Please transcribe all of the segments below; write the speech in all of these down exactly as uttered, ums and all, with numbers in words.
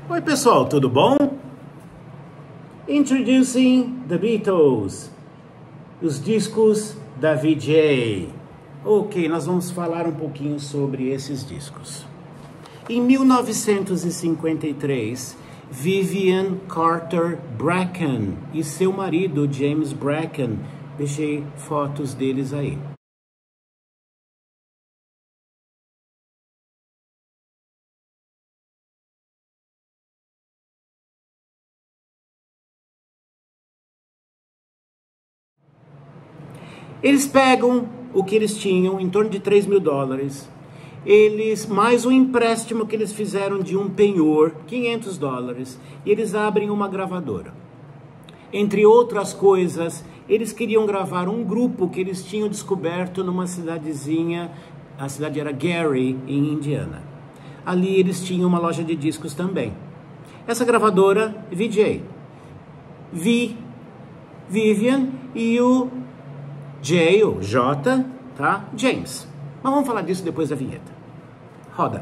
Oi pessoal, tudo bom? Introducing the Beatles, os discos da V J. Ok, nós vamos falar um pouquinho sobre esses discos. Em mil novecentos e cinquenta e três, Vivian Carter Bracken e seu marido James Bracken, deixei fotos deles aí. Eles pegam o que eles tinham, em torno de três mil dólares, eles, mais um empréstimo que eles fizeram de um penhor, quinhentos dólares, e eles abrem uma gravadora. Entre outras coisas, eles queriam gravar um grupo que eles tinham descoberto numa cidadezinha, a cidade era Gary, em Indiana. Ali eles tinham uma loja de discos também. Essa gravadora, V J, Vi, Vivian e o J, ou J, tá? James. Mas vamos falar disso depois da vinheta. Roda.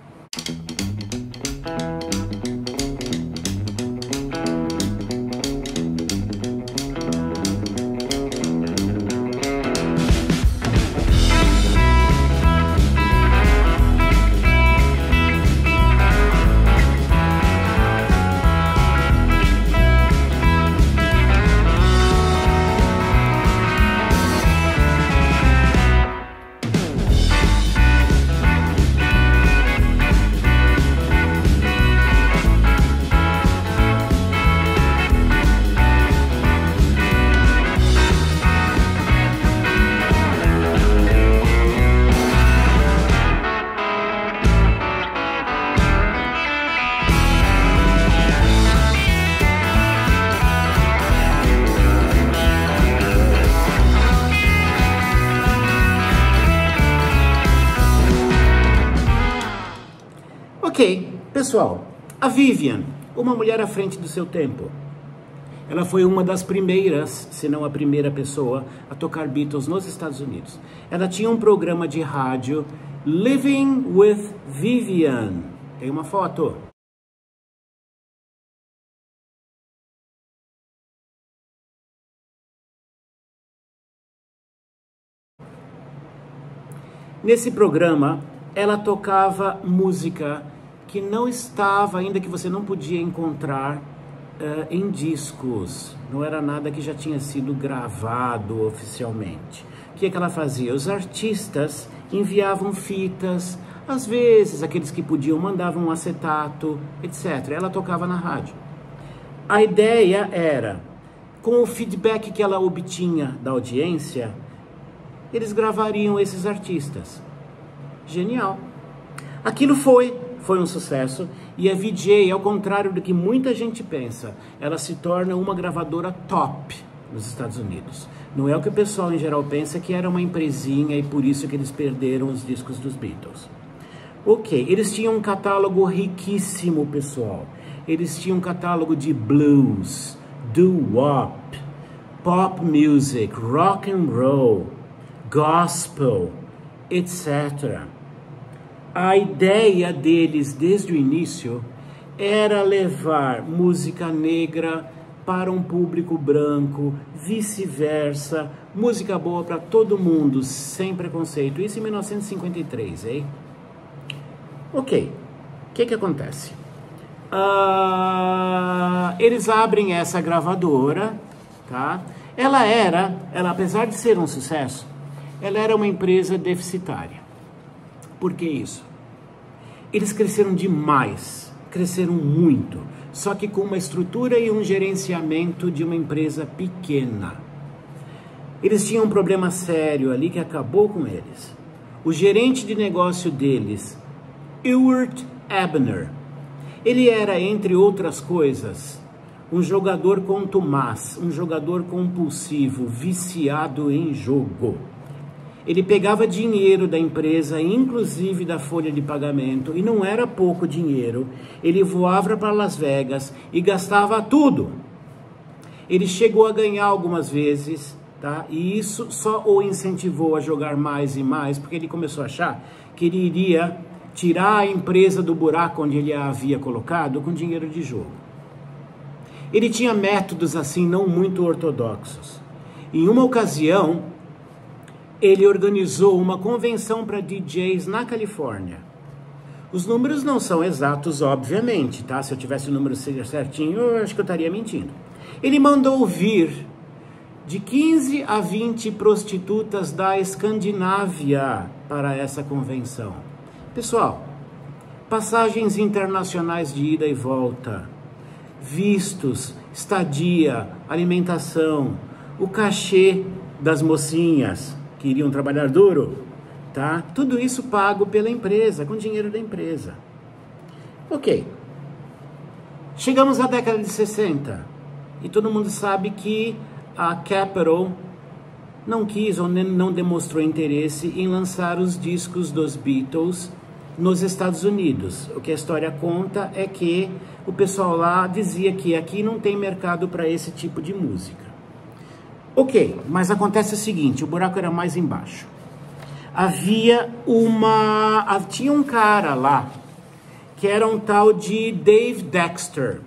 Ok, pessoal, a Vivian, uma mulher à frente do seu tempo. Ela foi uma das primeiras, se não a primeira pessoa, a tocar Beatles nos Estados Unidos. Ela tinha um programa de rádio, Living with Vivian. Tem uma foto. Nesse programa, ela tocava música que não estava, ainda que você não podia encontrar uh, em discos. Não era nada que já tinha sido gravado oficialmente. O que é que ela fazia? Os artistas enviavam fitas, às vezes aqueles que podiam mandavam um acetato, etcétera. Ela tocava na rádio. A ideia era, com o feedback que ela obtinha da audiência, eles gravariam esses artistas. Genial. Aquilo foi, foi um sucesso, e a V J, ao contrário do que muita gente pensa, ela se torna uma gravadora top nos Estados Unidos. Não é o que o pessoal em geral pensa, que era uma empresinha e por isso que eles perderam os discos dos Beatles. Ok, eles tinham um catálogo riquíssimo, pessoal. Eles tinham um catálogo de blues, doo-wop, pop music, rock and roll, gospel, etcétera. A ideia deles, desde o início, era levar música negra para um público branco, vice-versa, música boa para todo mundo, sem preconceito. Isso em mil novecentos e cinquenta e três, hein? Ok, o que que acontece? Uh, eles abrem essa gravadora, tá? Ela era, ela, apesar de ser um sucesso, ela era uma empresa deficitária. Por que isso? Eles cresceram demais, cresceram muito, só que com uma estrutura e um gerenciamento de uma empresa pequena. Eles tinham um problema sério ali que acabou com eles. O gerente de negócio deles, Ewart Abner, ele era, entre outras coisas, um jogador contumaz, um jogador compulsivo, viciado em jogo. Ele pegava dinheiro da empresa, inclusive da folha de pagamento, e não era pouco dinheiro. Ele voava para Las Vegas e gastava tudo. Ele chegou a ganhar algumas vezes, tá? E isso só o incentivou a jogar mais e mais, porque ele começou a achar que ele iria tirar a empresa do buraco onde ele a havia colocado com dinheiro de jogo. Ele tinha métodos assim não muito ortodoxos. Em uma ocasião, ele organizou uma convenção para D Js na Califórnia. Os números não são exatos, obviamente, tá? Se eu tivesse o número certinho, eu acho que eu estaria mentindo. Ele mandou vir de quinze a vinte prostitutas da Escandinávia para essa convenção. Pessoal, passagens internacionais de ida e volta, vistos, estadia, alimentação, o cachê das mocinhas que iriam trabalhar duro, tá? Tudo isso pago pela empresa, com dinheiro da empresa. Ok. Chegamos à década de sessenta e todo mundo sabe que a Capitol não quis ou não demonstrou interesse em lançar os discos dos Beatles nos Estados Unidos. O que a história conta é que o pessoal lá dizia que aqui não tem mercado para esse tipo de música. Ok, mas acontece o seguinte, o buraco era mais embaixo. Havia uma... Tinha um cara lá, que era um tal de Dave Dexter.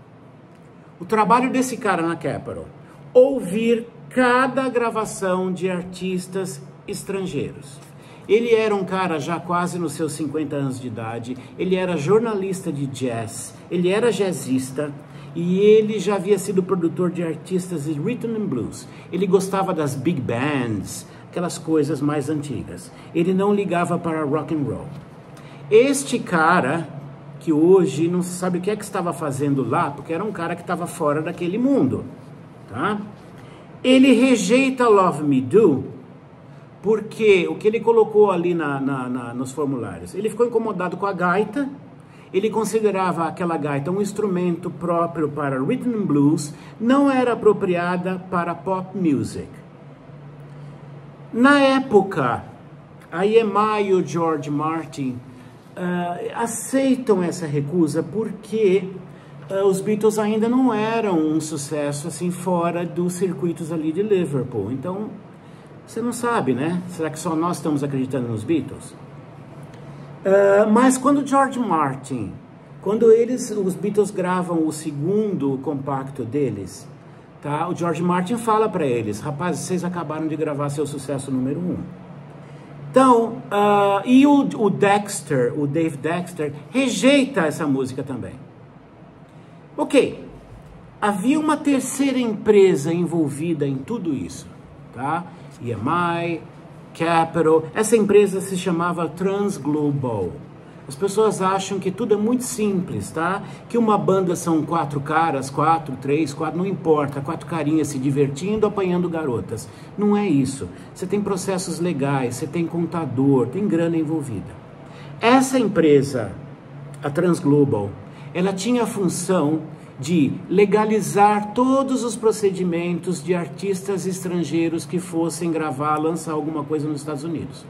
O trabalho desse cara na Capitol, ouvir cada gravação de artistas estrangeiros. Ele era um cara já quase nos seus cinquenta anos de idade, ele era jornalista de jazz, ele era jazzista, e ele já havia sido produtor de artistas de rhythm and blues. Ele gostava das big bands, aquelas coisas mais antigas. Ele não ligava para rock and roll. Este cara, que hoje não se sabe o que é que estava fazendo lá, porque era um cara que estava fora daquele mundo, tá? Ele rejeita Love Me Do, porque o que ele colocou ali na, na, na, nos formulários, ele ficou incomodado com a gaita. Ele considerava aquela gaita um instrumento próprio para rhythm and blues, não era apropriada para pop music. Na época, a E M I e o George Martin uh, aceitam essa recusa porque uh, os Beatles ainda não eram um sucesso assim fora dos circuitos ali de Liverpool. Então, você não sabe, né? Será que só nós estamos acreditando nos Beatles? Uh, mas quando George Martin, quando eles, os Beatles gravam o segundo compacto deles, tá? O George Martin fala para eles, rapazes, vocês acabaram de gravar seu sucesso número um. Então, uh, e o, o Dexter, o Dave Dexter, rejeita essa música também. Ok, havia uma terceira empresa envolvida em tudo isso, tá? E M I, Capitol, essa empresa se chamava Transglobal. As pessoas acham que tudo é muito simples, tá? Que uma banda são quatro caras, quatro, três, quatro, não importa, quatro carinhas se divertindo, apanhando garotas. Não é isso. Você tem processos legais, você tem contador, tem grana envolvida. Essa empresa, a Transglobal, ela tinha a função de legalizar todos os procedimentos de artistas estrangeiros que fossem gravar, lançar alguma coisa nos Estados Unidos.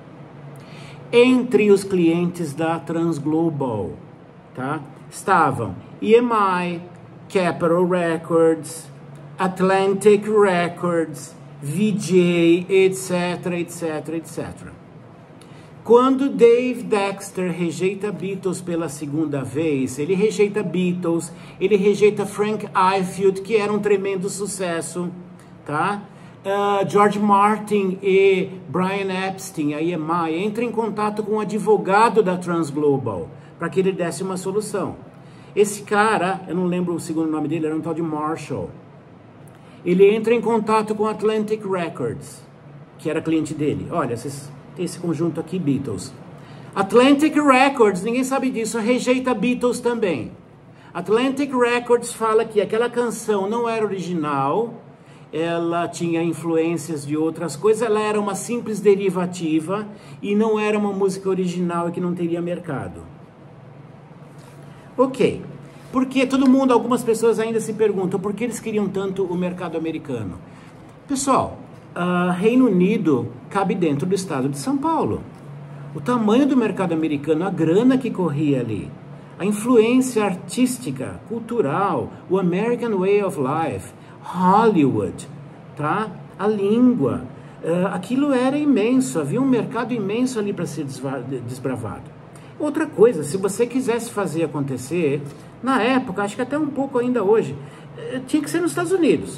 Entre os clientes da Transglobal, tá, estavam E M I, Capitol Records, Atlantic Records, V J, etc, etc, etcétera. Quando Dave Dexter rejeita Beatles pela segunda vez, ele rejeita Beatles, ele rejeita Frank Ifield, que era um tremendo sucesso, tá? Uh, George Martin e Brian Epstein, a E M I, entram em contato com o advogado da Transglobal, para que ele desse uma solução. Esse cara, eu não lembro o segundo nome dele, era um tal de Marshall. Ele entra em contato com a Atlantic Records, que era cliente dele. Olha, vocês... tem esse conjunto aqui, Beatles. Atlantic Records, ninguém sabe disso, rejeita Beatles também. Atlantic Records fala que aquela canção não era original, ela tinha influências de outras coisas, ela era uma simples derivativa e não era uma música original e que não teria mercado. Ok. Porque todo mundo, algumas pessoas ainda se perguntam por que eles queriam tanto o mercado americano. Pessoal, Uh, Reino Unido cabe dentro do estado de São Paulo. O tamanho do mercado americano, a grana que corria ali, a influência artística, cultural, o American Way of Life, Hollywood, tá? A língua, uh, aquilo era imenso, havia um mercado imenso ali para ser desbravado. Outra coisa, se você quisesse fazer acontecer, na época, acho que até um pouco ainda hoje, tinha que ser nos Estados Unidos.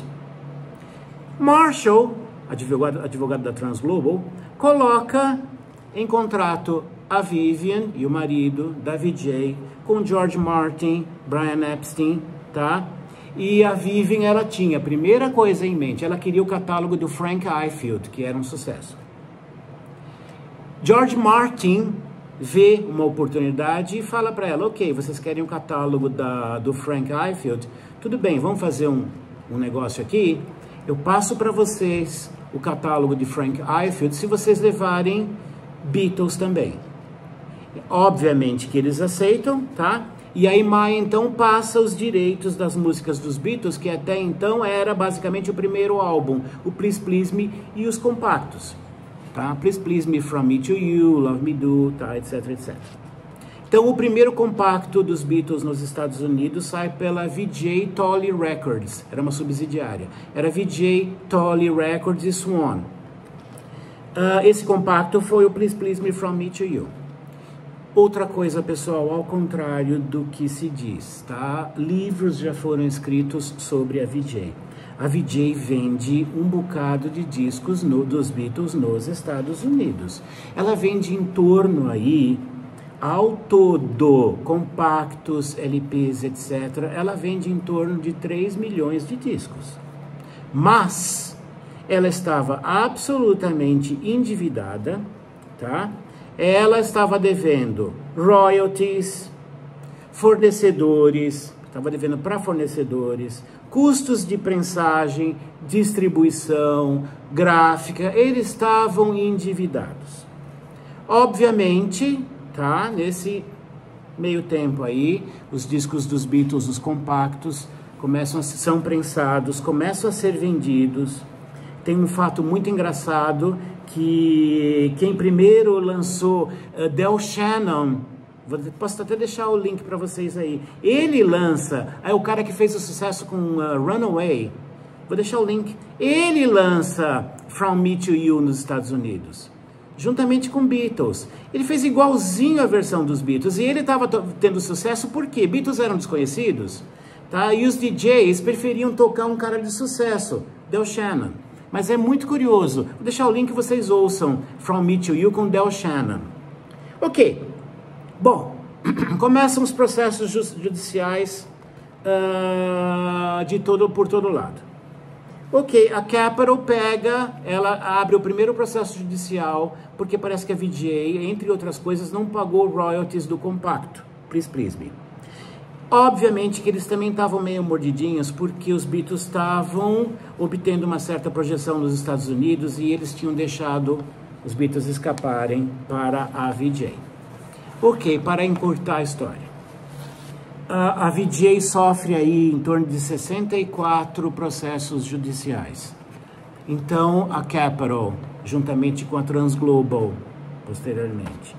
Marshall, advogado, advogado da Transglobal, coloca em contrato a Vivian e o marido da V J com George Martin, Brian Epstein, tá? E a Vivian, ela tinha a primeira coisa em mente, ela queria o catálogo do Frank Ifield, que era um sucesso. George Martin vê uma oportunidade e fala para ela, ok, vocês querem o catálogo da, do Frank Ifield? Tudo bem, vamos fazer um, um negócio aqui. Eu passo para vocês o catálogo de Frank Ifield se vocês levarem Beatles também. Obviamente que eles aceitam, tá? E a E M I então passa os direitos das músicas dos Beatles, que até então era basicamente o primeiro álbum, o Please Please Me e os compactos, tá? Please Please Me, From Me to You, Love Me Do, tá? Etc, etcétera. Então o primeiro compacto dos Beatles nos Estados Unidos sai pela V J Tolley Records, era uma subsidiária, era V J Tolley Records e Swan. Uh, esse compacto foi o Please Please Me, From Me to You. Outra coisa, pessoal, ao contrário do que se diz, tá? Livros já foram escritos sobre a V J. A V J vende um bocado de discos no, dos Beatles nos Estados Unidos. Ela vende em torno aí, ao todo, compactos, L Ps, etcétera, ela vende em torno de três milhões de discos. Mas ela estava absolutamente endividada, tá? Ela estava devendo royalties, fornecedores, estava devendo para fornecedores, custos de prensagem, distribuição, gráfica, eles estavam endividados. Obviamente, tá? Nesse meio tempo aí, os discos dos Beatles, os compactos, começam a, são prensados, começam a ser vendidos. Tem um fato muito engraçado que quem primeiro lançou, uh, Del Shannon, vou, posso até deixar o link para vocês aí, ele lança, é o cara que fez o sucesso com uh, Runaway, vou deixar o link, ele lança From Me to You nos Estados Unidos, juntamente com Beatles. Ele fez igualzinho a versão dos Beatles, e ele estava tendo sucesso porque Beatles eram desconhecidos, tá? E os D Js preferiam tocar um cara de sucesso, Del Shannon. Mas é muito curioso. Vou deixar o link que vocês ouçam From Me to You com Del Shannon. Ok. Bom, começam os processos judiciais uh, de todo, por todo lado. Ok, a Capitol pega, ela abre o primeiro processo judicial porque parece que a V J, entre outras coisas, não pagou royalties do compacto. Please Please Me. Obviamente que eles também estavam meio mordidinhos porque os Beatles estavam obtendo uma certa projeção nos Estados Unidos e eles tinham deixado os Beatles escaparem para a V J. Ok, para encurtar a história. A, a V J sofre aí em torno de sessenta e quatro processos judiciais. Então a Capitol, juntamente com a Transglobal, posteriormente,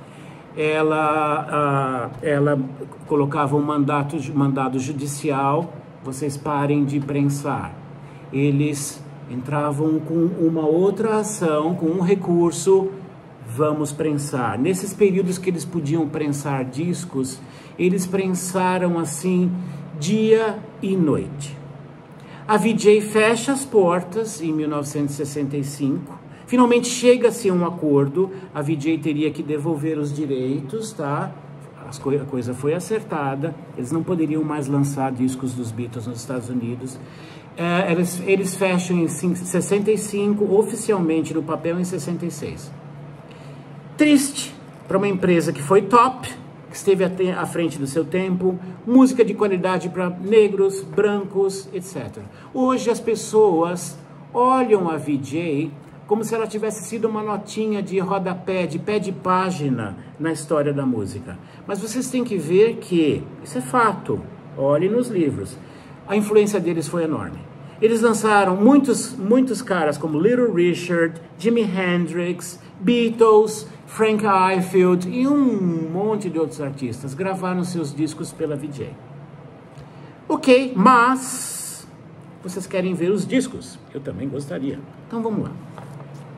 ela, uh, ela colocava um mandato, mandado judicial, vocês parem de prensar. Eles entravam com uma outra ação, com um recurso, vamos prensar. Nesses períodos que eles podiam prensar discos, eles prensaram assim dia e noite. A V J fecha as portas em mil novecentos e sessenta e cinco, finalmente chega-se a um acordo, a V J teria que devolver os direitos, tá? As co a coisa foi acertada, eles não poderiam mais lançar discos dos Beatles nos Estados Unidos. É, eles, eles fecham em sessenta e cinco, oficialmente no papel em sessenta e seis. Triste para uma empresa que foi top, que esteve à frente do seu tempo, música de qualidade para negros, brancos, etcétera. Hoje as pessoas olham a V J como se ela tivesse sido uma notinha de rodapé, de pé de página na história da música. Mas vocês têm que ver que, isso é fato, olhem nos livros, a influência deles foi enorme. Eles lançaram muitos, muitos caras como Little Richard, Jimi Hendrix, Beatles, Frank Ifield e um monte de outros artistas gravaram seus discos pela V J. Ok, mas vocês querem ver os discos? Eu também gostaria. Então vamos lá.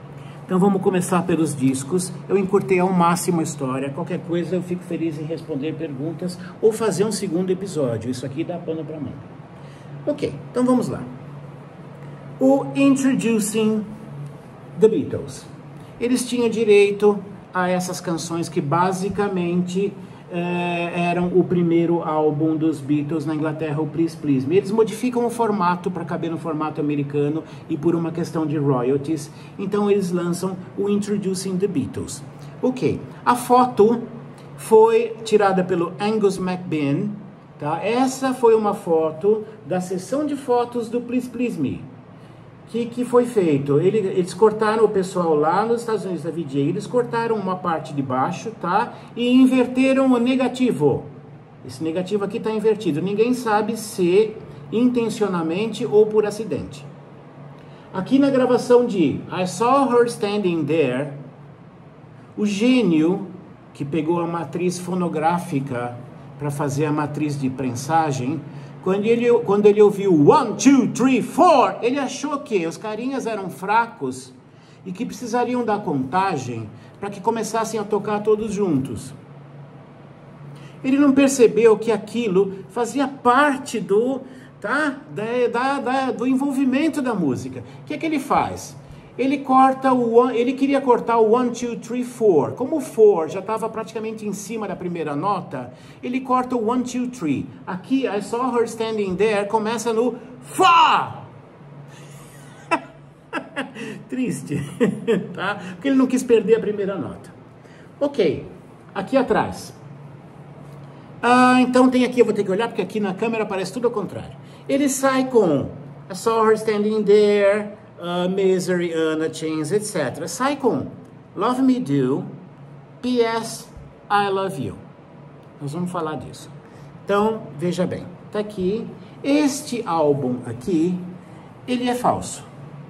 Então vamos começar pelos discos. Eu encurtei ao máximo a história. Qualquer coisa eu fico feliz em responder perguntas ou fazer um segundo episódio. Isso aqui dá pano para manga. Ok, então vamos lá. O Introducing the Beatles. Eles tinham direito a essas canções que basicamente eh, eram o primeiro álbum dos Beatles na Inglaterra, o Please Please Me. Eles modificam o formato para caber no formato americano e por uma questão de royalties. Então eles lançam o Introducing the Beatles. Ok, a foto foi tirada pelo Angus MacBean. Tá? Essa foi uma foto da sessão de fotos do Please Please Me. O que, que foi feito? Ele, eles cortaram o pessoal lá nos Estados Unidos da V J, eles cortaram uma parte de baixo, tá? E inverteram o negativo. Esse negativo aqui está invertido. Ninguém sabe se intencionalmente ou por acidente. Aqui na gravação de I Saw Her Standing There, o gênio que pegou a matriz fonográfica para fazer a matriz de prensagem, Quando ele, quando ele ouviu one, two, three, four, ele achou que os carinhas eram fracos e que precisariam da contagem para que começassem a tocar todos juntos. Ele não percebeu que aquilo fazia parte do, tá, da, da, da, do envolvimento da música. O que é que ele faz? Ele corta o one, ele queria cortar o one, two, three, four. Como o four já estava praticamente em cima da primeira nota, ele corta o one, two, three. Aqui, I Saw Her Standing There, começa no Fá! Triste, tá? Porque ele não quis perder a primeira nota. Ok, aqui atrás. Ah, então tem aqui, eu vou ter que olhar, porque aqui na câmera parece tudo ao contrário. Ele sai com I Saw Her Standing There, Uh, Misery, Anna, Chains, etcétera. Sai com Love Me Do, P S I Love You. Nós vamos falar disso. Então, veja bem, tá aqui. Este álbum aqui, ele é falso.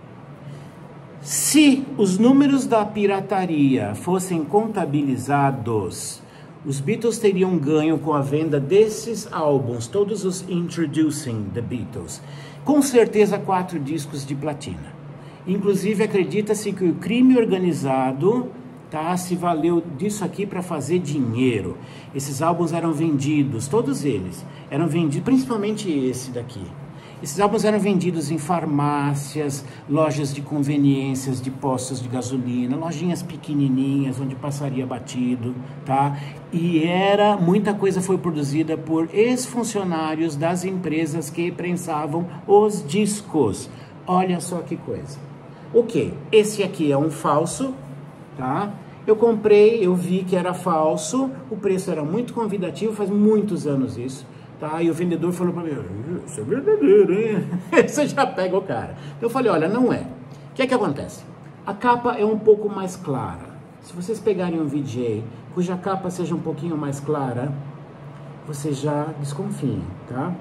Se os números da pirataria fossem contabilizados, os Beatles teriam ganho com a venda desses álbuns, todos os Introducing the Beatles. Com certeza, quatro discos de platina. Inclusive, acredita-se que o crime organizado, tá, se valeu disso aqui para fazer dinheiro. Esses álbuns eram vendidos, todos eles, eram vendidos, principalmente esse daqui. Esses álbuns eram vendidos em farmácias, lojas de conveniências, de postos de gasolina, lojinhas pequenininhas, onde passaria batido, tá? E era, muita coisa foi produzida por ex-funcionários das empresas que prensavam os discos. Olha só que coisa. Ok, esse aqui é um falso, tá? Eu comprei, eu vi que era falso, o preço era muito convidativo, faz muitos anos isso, tá? E o vendedor falou para mim, isso é verdadeiro, hein? Você já pega o cara. Eu falei, olha, não é. O que é que acontece? A capa é um pouco mais clara. Se vocês pegarem um V J cuja capa seja um pouquinho mais clara, vocês já desconfiem, tá?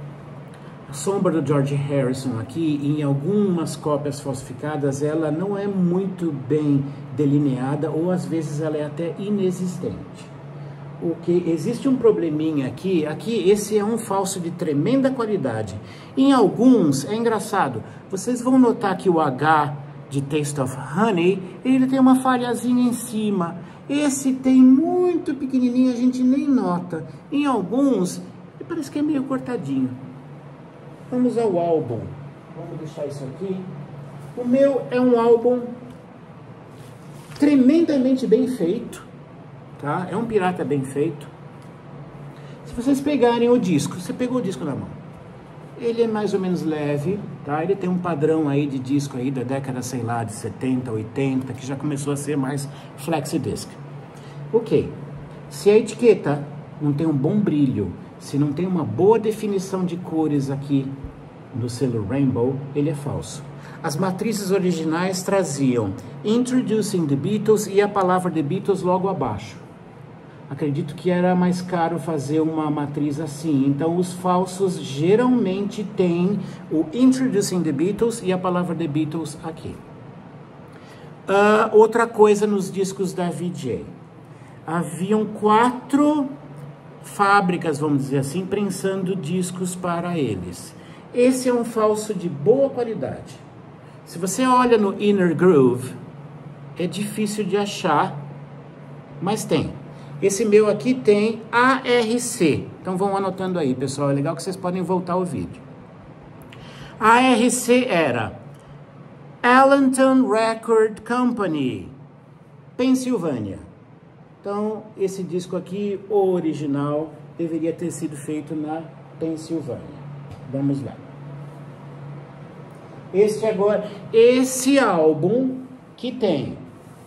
A sombra do George Harrison aqui, em algumas cópias falsificadas, ela não é muito bem delineada ou às vezes ela é até inexistente. O que existe um probleminha aqui, aqui esse é um falso de tremenda qualidade. Em alguns, é engraçado, vocês vão notar que o H de Taste of Honey, ele tem uma falhazinha em cima. Esse tem muito pequenininho, a gente nem nota. Em alguns, parece que é meio cortadinho. Vamos ao álbum. Vamos deixar isso aqui. O meu é um álbum tremendamente bem feito, tá? É um pirata bem feito. Se vocês pegarem o disco, você pegou o disco na mão. Ele é mais ou menos leve, tá? Ele tem um padrão aí de disco aí da década, sei lá, de setenta, oitenta, que já começou a ser mais flexidisc. Ok. Se a etiqueta não tem um bom brilho, se não tem uma boa definição de cores aqui no selo Rainbow, ele é falso. As matrizes originais traziam Introducing the Beatles e a palavra The Beatles logo abaixo. Acredito que era mais caro fazer uma matriz assim. Então, os falsos geralmente têm o Introducing the Beatles e a palavra The Beatles aqui. Uh, outra coisa nos discos da V J. Haviam quatro fábricas, vamos dizer assim, prensando discos para eles. Esse é um falso de boa qualidade. Se você olha no Inner Groove, é difícil de achar, mas tem. Esse meu aqui tem A R C. Então vão anotando aí, pessoal. É legal que vocês podem voltar o vídeo. A R C era Allentown Record Company, Pensilvânia. Então, esse disco aqui, o original, deveria ter sido feito na Pensilvânia. Vamos lá. Este agora, esse álbum que tem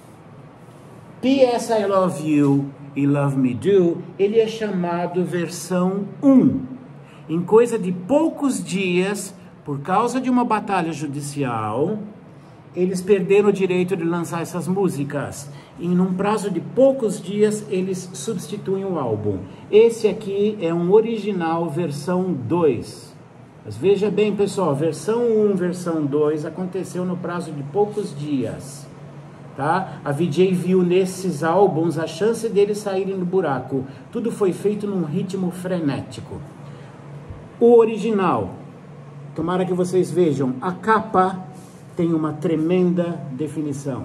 P S I Love You e Love Me Do, ele é chamado versão um. Em coisa de poucos dias, por causa de uma batalha judicial, eles perderam o direito de lançar essas músicas. E num prazo de poucos dias, eles substituem o álbum. Esse aqui é um original versão dois. Mas veja bem, pessoal, versão um, versão dois aconteceu no prazo de poucos dias. Tá? A V J viu nesses álbuns a chance deles saírem do buraco. Tudo foi feito num ritmo frenético. O original, tomara que vocês vejam, a capa tem uma tremenda definição.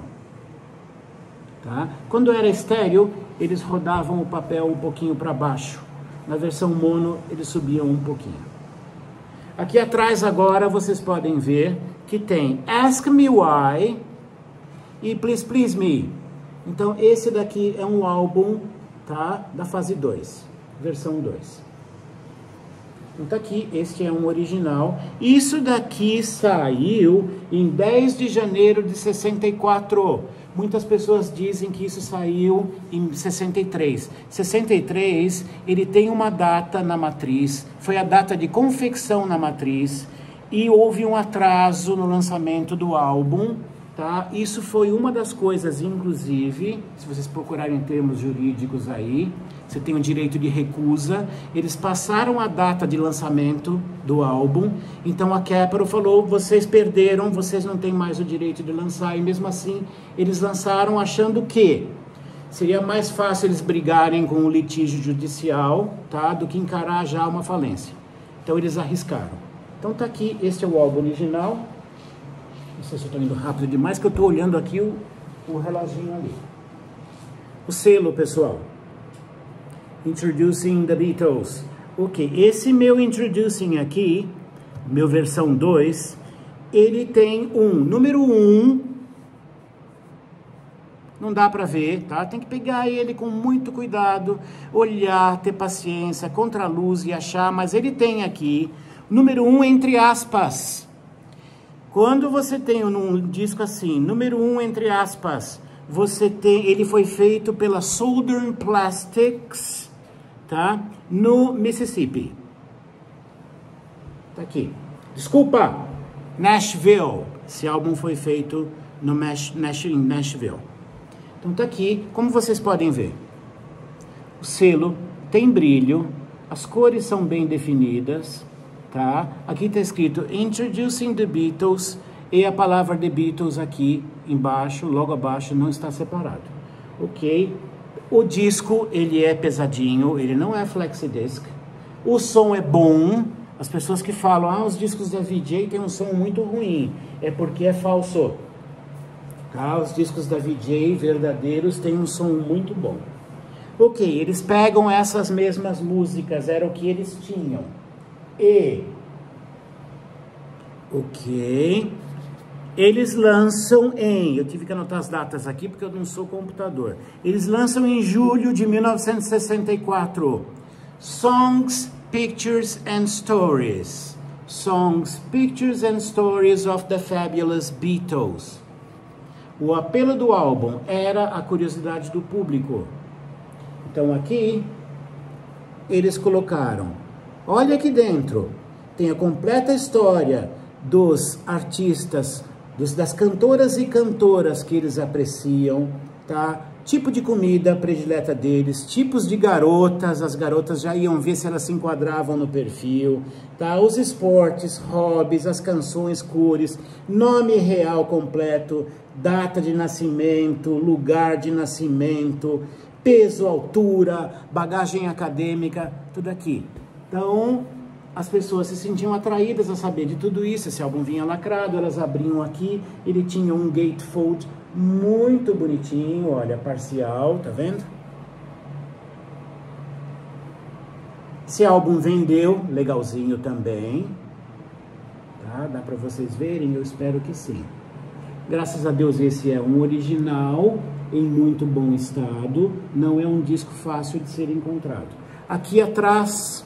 Tá? Quando era estéreo, eles rodavam o papel um pouquinho para baixo. Na versão mono, eles subiam um pouquinho. Aqui atrás agora vocês podem ver que tem Ask Me Why e Please Please Me. Então esse daqui é um álbum, tá, da fase dois, versão dois. Então tá aqui, este é um original. Isso daqui saiu em dez de janeiro de sessenta e quatro. Muitas pessoas dizem que isso saiu em sessenta e três. sessenta e três, ele tem uma data na matriz, foi a data de confecção na matriz, e houve um atraso no lançamento do álbum, tá? Isso foi uma das coisas, inclusive, se vocês procurarem termos jurídicos aí, você tem o direito de recusa. Eles passaram a data de lançamento do álbum, então a Capitol falou, vocês perderam, vocês não têm mais o direito de lançar, e mesmo assim eles lançaram achando que seria mais fácil eles brigarem com o litígio judicial, tá, do que encarar já uma falência. Então eles arriscaram. Então tá aqui, este é o álbum original. Não sei se eu estou indo rápido demais, que eu estou olhando aqui o, o reloginho ali. O selo, pessoal. Introducing the Beatles. Ok, esse meu Introducing aqui, meu versão dois, ele tem um, número um, não dá para ver, tá? Tem que pegar ele com muito cuidado, olhar, ter paciência, contra a luz e achar, mas ele tem aqui, número um entre aspas. Quando você tem um disco assim, número um entre aspas, você tem, ele foi feito pela Southern Plastics, tá? No Mississippi. Tá aqui. Desculpa, Nashville. Esse álbum foi feito no Nash, Nash, em Nashville. Então tá aqui, como vocês podem ver. O selo tem brilho, as cores são bem definidas, tá? Aqui tá escrito Introducing the Beatles e a palavra The Beatles aqui embaixo, logo abaixo, não está separado. Ok? O disco, ele é pesadinho, ele não é flexidisc. O som é bom. As pessoas que falam, ah, os discos da V J têm um som muito ruim, é porque é falso. Tá? Os discos da V J verdadeiros têm um som muito bom. Ok, eles pegam essas mesmas músicas, era o que eles tinham. E... ok... eles lançam em, eu tive que anotar as datas aqui porque eu não sou computador. Eles lançam em julho de mil novecentos e sessenta e quatro. Songs, Pictures and Stories. Songs, Pictures and Stories of the Fabulous Beatles. O apelo do álbum era a curiosidade do público. Então aqui, eles colocaram, olha aqui dentro, tem a completa história dos artistas, dos, das cantoras e cantoras que eles apreciam, tá? Tipo de comida predileta deles, tipos de garotas, as garotas já iam ver se elas se enquadravam no perfil, tá? Os esportes, hobbies, as canções, cores, nome real completo, data de nascimento, lugar de nascimento, peso, altura, bagagem acadêmica, tudo aqui. Então, as pessoas se sentiam atraídas a saber de tudo isso. Esse álbum vinha lacrado, elas abriam aqui, ele tinha um gatefold muito bonitinho, olha, parcial, tá vendo? Esse álbum vendeu, legalzinho também, tá? Dá para vocês verem, eu espero que sim. Graças a Deus esse é um original, em muito bom estado, não é um disco fácil de ser encontrado. Aqui atrás,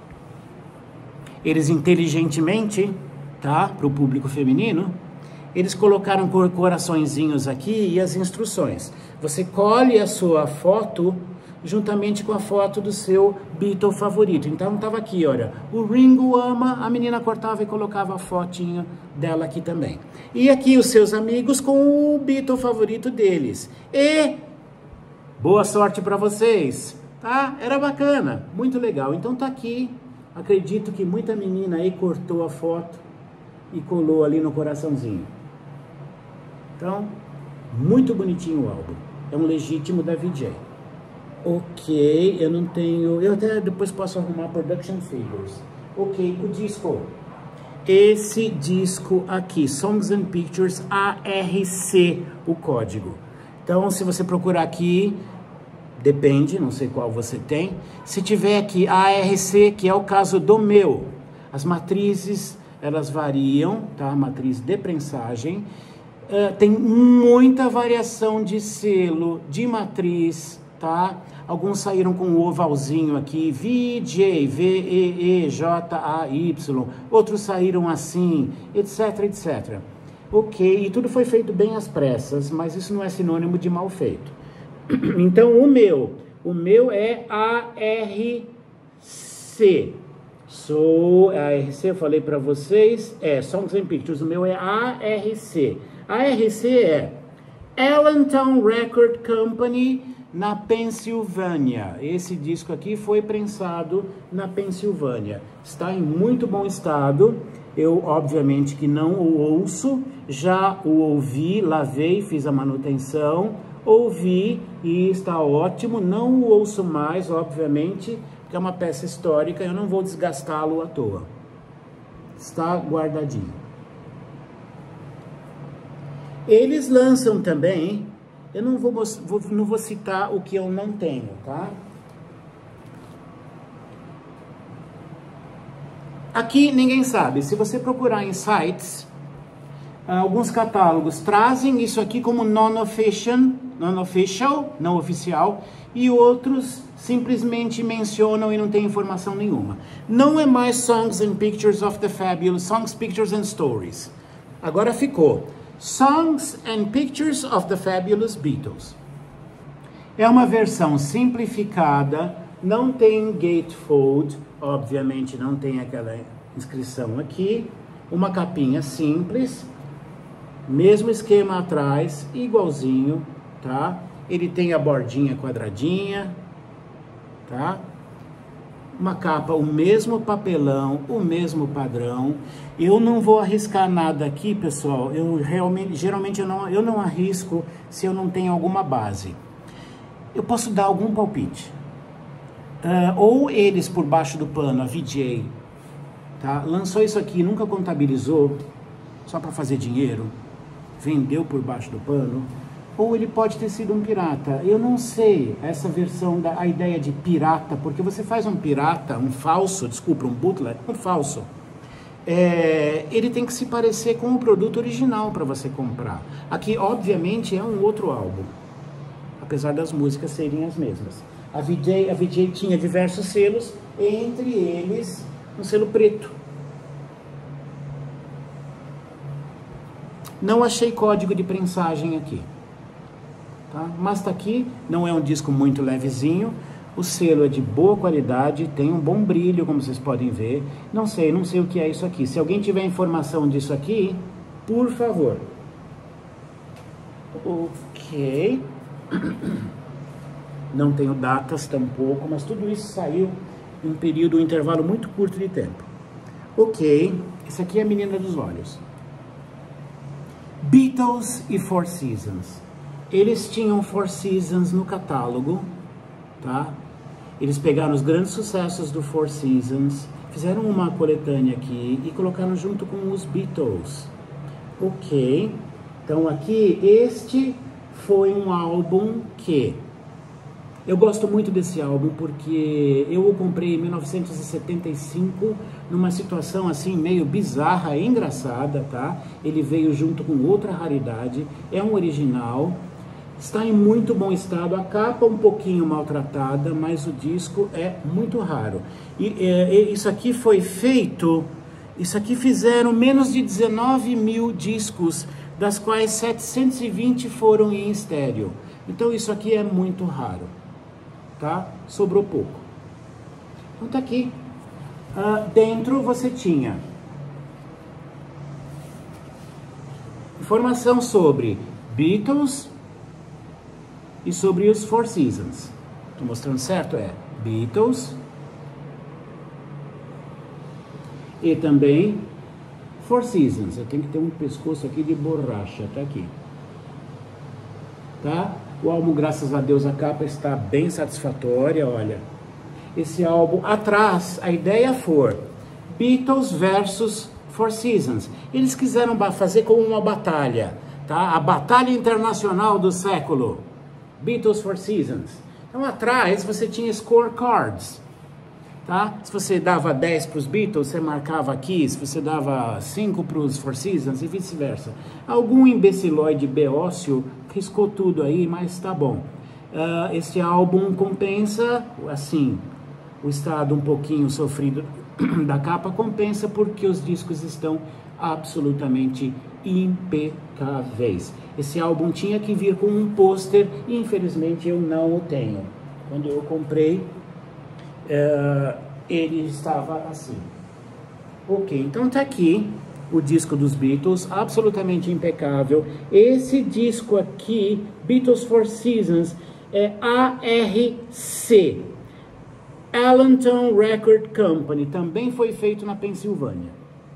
eles inteligentemente, tá, para o público feminino, eles colocaram coraçõezinhos aqui e as instruções. Você colhe a sua foto juntamente com a foto do seu Beatle favorito. Então tava aqui, olha, o Ringo ama, a menina cortava e colocava a fotinha dela aqui também. E aqui os seus amigos com o Beatle favorito deles. E boa sorte para vocês, tá? Era bacana, muito legal. Então tá aqui, acredito que muita menina aí cortou a foto e colou ali no coraçãozinho. Então, muito bonitinho o álbum. É um legítimo da V J. Ok, eu não tenho... Eu até depois posso arrumar Production Figures. Ok, o disco. Esse disco aqui, Songs and Pictures A R C, o código. Então, se você procurar aqui, depende, não sei qual você tem. Se tiver aqui A R C, que é o caso do meu, as matrizes, elas variam, tá? Matriz de prensagem. Uh, tem muita variação de selo, de matriz, tá? Alguns saíram com o ovalzinho aqui, V J, V E E, J A Y, outros saíram assim, etc, etcétera. Ok, e tudo foi feito bem às pressas, mas isso não é sinônimo de mal feito. Então, o meu, o meu é A R C. Sou A R C, eu falei para vocês, é Songs and Pictures, o meu é A R C. A R C é Allentown Record Company, na Pensilvânia. Esse disco aqui foi prensado na Pensilvânia. Está em muito bom estado. Eu, obviamente, que não o ouço. Já o ouvi, lavei, fiz a manutenção. Ouvi e está ótimo. Não o ouço mais, obviamente, porque é uma peça histórica. Eu não vou desgastá-lo à toa. Está guardadinho. Eles lançam também... Eu não vou, vou, não vou citar o que eu não tenho, tá? Aqui ninguém sabe. Se você procurar em sites, alguns catálogos trazem isso aqui como non-official, non-official, não oficial, e outros simplesmente mencionam e não tem informação nenhuma. Não é mais Songs and Pictures of the Fabulous, Songs, Pictures and Stories. Agora ficou Songs and Pictures of the Fabulous Beatles. É uma versão simplificada, não tem gatefold, obviamente não tem aquela inscrição aqui, uma capinha simples, mesmo esquema atrás, igualzinho, tá? Ele tem a bordinha quadradinha, tá? Uma capa, o mesmo papelão, o mesmo padrão. Eu não vou arriscar nada aqui, pessoal. Eu realmente, geralmente eu não, eu não arrisco se eu não tenho alguma base. Eu posso dar algum palpite. Uh, ou eles por baixo do pano, a V J, tá? Lançou isso aqui, nunca contabilizou, só para fazer dinheiro, vendeu por baixo do pano. Ou ele pode ter sido um pirata. Eu não sei essa versão da a ideia de pirata, porque você faz um pirata, um falso, desculpa, um bootleg, um falso. É, ele tem que se parecer com o produto original para você comprar. Aqui, obviamente, é um outro álbum, apesar das músicas serem as mesmas. A V J, a V J tinha diversos selos, entre eles um selo preto. Não achei código de prensagem aqui. Tá? Mas tá aqui, não é um disco muito levezinho, o selo é de boa qualidade, tem um bom brilho, como vocês podem ver. Não sei, não sei o que é isso aqui. Se alguém tiver informação disso aqui, por favor. Ok. Não tenho datas tampouco, mas tudo isso saiu em um período, um intervalo muito curto de tempo. Ok, esse aqui é a Menina dos Olhos. Beatles e Four Seasons. Eles tinham Four Seasons no catálogo, tá? Eles pegaram os grandes sucessos do Four Seasons, fizeram uma coletânea aqui e colocaram junto com os Beatles. Ok, então aqui este foi um álbum que... Eu gosto muito desse álbum porque eu o comprei em mil novecentos e setenta e cinco numa situação assim meio bizarra e engraçada, tá? Ele veio junto com outra raridade, é um original, está em muito bom estado, a capa um pouquinho maltratada, mas o disco é muito raro. E é, isso aqui foi feito, isso aqui fizeram menos de dezenove mil discos, das quais setecentos e vinte foram em estéreo. Então isso aqui é muito raro. Tá? Sobrou pouco. Então tá aqui. Uh, dentro você tinha informação sobre Beatles e sobre os Four Seasons. Tô mostrando certo? É Beatles e também Four Seasons. Eu tenho que ter um pescoço aqui de borracha. Tá aqui. Tá? O álbum, graças a Deus, a capa está bem satisfatória, olha. Esse álbum, atrás, a ideia foi Beatles versus Four Seasons. Eles quiseram fazer como uma batalha, tá? A batalha internacional do século. Beatles, Four Seasons. Então, atrás, você tinha scorecards, tá? Se você dava dez para os Beatles, você marcava aqui. Se você dava cinco para os Four Seasons e vice-versa. Algum imbecilóide beócio riscou tudo aí, mas tá bom. Uh, esse álbum compensa, assim, o estado um pouquinho sofrido da capa compensa porque os discos estão absolutamente impecáveis. Esse álbum tinha que vir com um pôster e infelizmente eu não o tenho. Quando eu comprei, uh, ele estava assim. Ok, então tá aqui o disco dos Beatles, absolutamente impecável. Esse disco aqui, Beatles Four Seasons, é A R C, Allentown Record Company, também foi feito na Pensilvânia.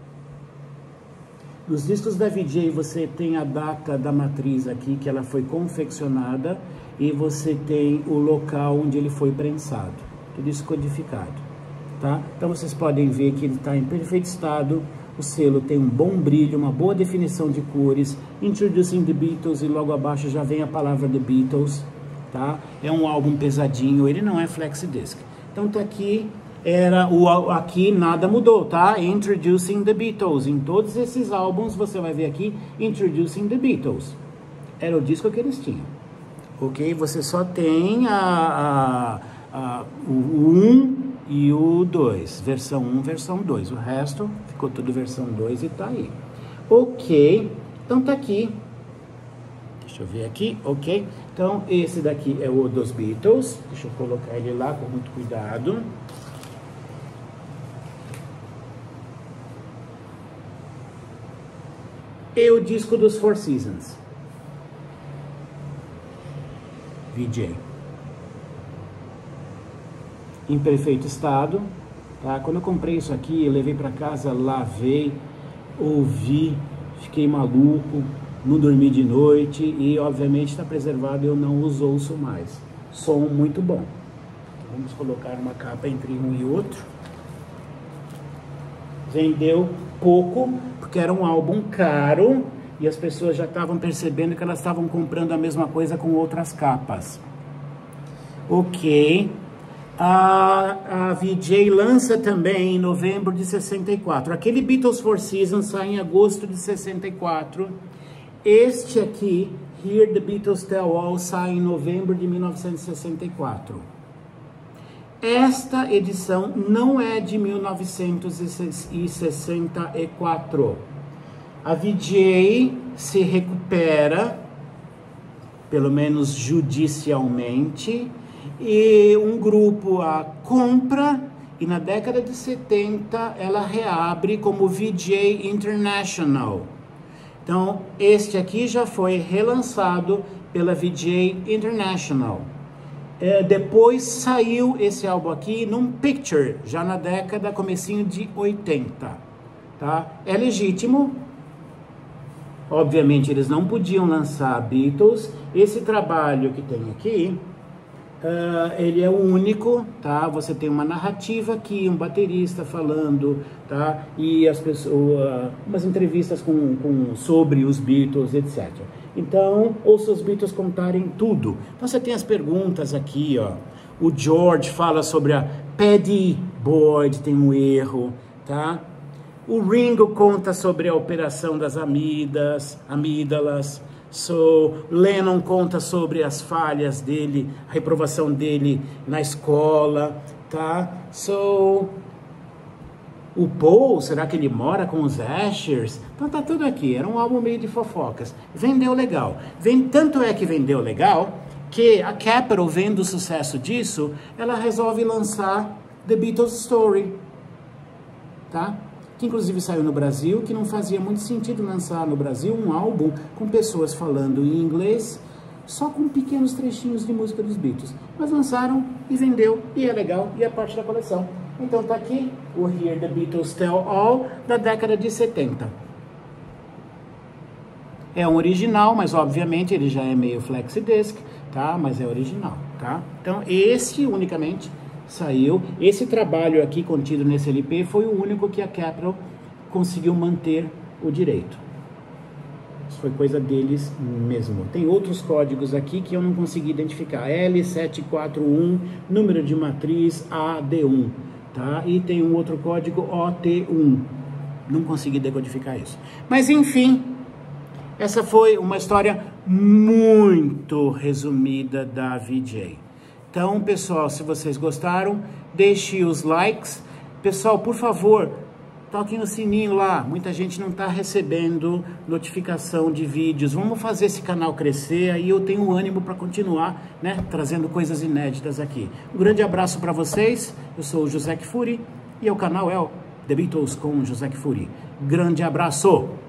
Nos discos da V J você tem a data da matriz aqui, que ela foi confeccionada, e você tem o local onde ele foi prensado, tudo isso codificado, tá? Então vocês podem ver que ele está em perfeito estado. O selo tem um bom brilho, uma boa definição de cores. Introducing the Beatles, e logo abaixo já vem a palavra The Beatles, tá? É um álbum pesadinho, ele não é flexidisc. Então tá aqui, era o, aqui nada mudou, tá? Introducing the Beatles. Em todos esses álbuns você vai ver aqui Introducing the Beatles. Era o disco que eles tinham. Ok? Você só tem a, a, a, o um e o dois, versão um, versão dois, o resto ficou tudo versão dois e tá aí. Ok, então tá aqui, deixa eu ver aqui, ok, então esse daqui é o dos Beatles, deixa eu colocar ele lá com muito cuidado. E o disco dos Four Seasons, V J. Em perfeito estado, tá? Quando eu comprei isso aqui, eu levei para casa, lavei, ouvi, fiquei maluco, não dormi de noite e obviamente está preservado, eu não os ouço mais. Som muito bom. Vamos colocar uma capa entre um e outro. Vendeu pouco, porque era um álbum caro e as pessoas já estavam percebendo que elas estavam comprando a mesma coisa com outras capas. Ok. A, a V J lança também em novembro de sessenta e quatro. Aquele Beatles Four Seasons sai em agosto de sessenta e quatro. Este aqui, Here the Beatles Tell All, sai em novembro de mil novecentos e sessenta e quatro. Esta edição não é de mil novecentos e sessenta e quatro. A V J se recupera, pelo menos judicialmente, e um grupo a compra, e na década de setenta ela reabre como V J International. Então, este aqui já foi relançado pela V J International. É, depois saiu esse álbum aqui num Picture, já na década, comecinho de oitenta. Tá? É legítimo. Obviamente, eles não podiam lançar Beatles. Esse trabalho que tem aqui Uh, ele é o único, tá? Você tem uma narrativa aqui, um baterista falando, tá? E as pessoas, uh, umas entrevistas com, com, sobre os Beatles, etcétera. Então, ouça os Beatles contarem tudo. Então você tem as perguntas aqui, ó. O George fala sobre a Paddy Boyd, tem um erro, tá? O Ringo conta sobre a operação das amígdalas, amígdalas. So, Lennon conta sobre as falhas dele, a reprovação dele na escola, tá? So, o Paul, será que ele mora com os Ashers? Então tá tudo aqui, era um álbum meio de fofocas. Vendeu legal. Vem, tanto é que vendeu legal, que a Capitol, vendo o sucesso disso, ela resolve lançar The Beatles Story, tá? Que inclusive saiu no Brasil, que não fazia muito sentido lançar no Brasil um álbum com pessoas falando em inglês, só com pequenos trechinhos de música dos Beatles. Mas lançaram e vendeu, e é legal, e é parte da coleção. Então tá aqui o Hear the Beatles Tell All, da década de setenta. É um original, mas obviamente ele já é meio flexi-disc, tá? Mas é original, tá? Então esse unicamente saiu. Esse trabalho aqui contido nesse L P foi o único que a Capitol conseguiu manter o direito. Isso foi coisa deles mesmo. Tem outros códigos aqui que eu não consegui identificar. L sete quatro um, número de matriz A D um, tá? E tem um outro código O T um. Não consegui decodificar isso. Mas enfim, essa foi uma história muito resumida da V J. Então, pessoal, se vocês gostaram, deixe os likes. Pessoal, por favor, toque no sininho lá. Muita gente não está recebendo notificação de vídeos. Vamos fazer esse canal crescer, aí eu tenho ânimo para continuar, né, trazendo coisas inéditas aqui. Um grande abraço para vocês. Eu sou o José Kfouri e o canal é o The Beatles com José Kfouri. Grande abraço!